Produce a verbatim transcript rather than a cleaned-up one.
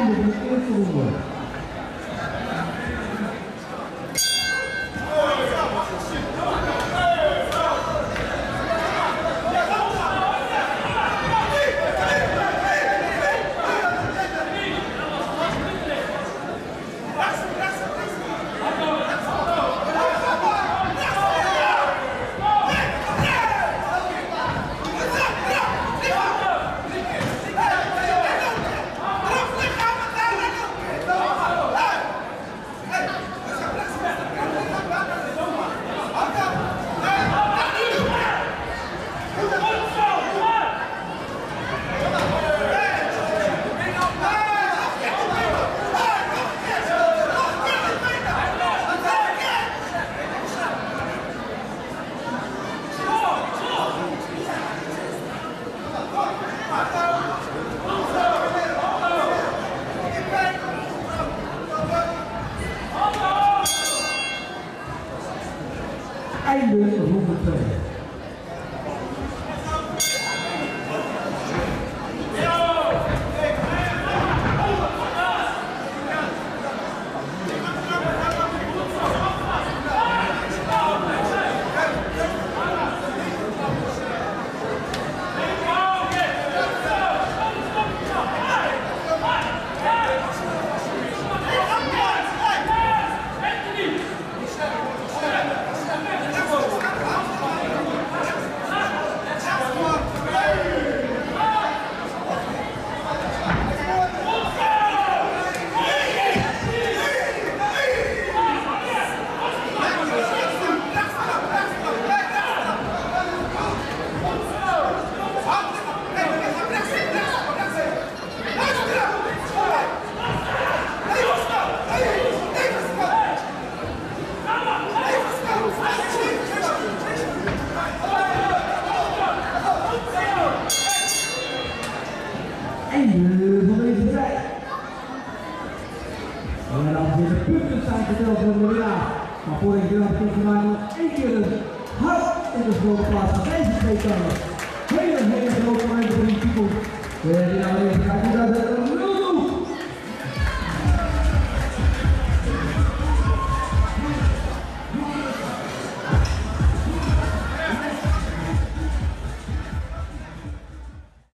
Einde van de eerste ronde. Einde ronde twee. Einde van deze tijd. En dan weer de punten zijn geteld voor de winnaar. Maar voor ik wil het nog één keer een hart in de grote plaats van deze twee kamers. Hele, hele grote momenten voor die toekomst. We gaan even kijken naar de